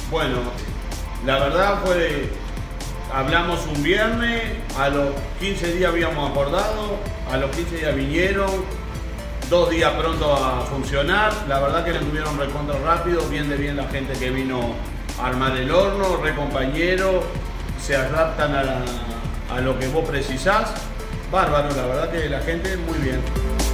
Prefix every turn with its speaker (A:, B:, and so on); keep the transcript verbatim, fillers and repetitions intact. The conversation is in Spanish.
A: Bueno, la verdad fue, hablamos un viernes, a los quince días habíamos acordado, a los quince días vinieron, dos días pronto a funcionar, la verdad que le tuvieron recontra rápido, bien de bien la gente que vino a armar el horno, re compañeros, se adaptan a, la, a lo que vos precisás, bárbaro, la verdad que la gente muy bien.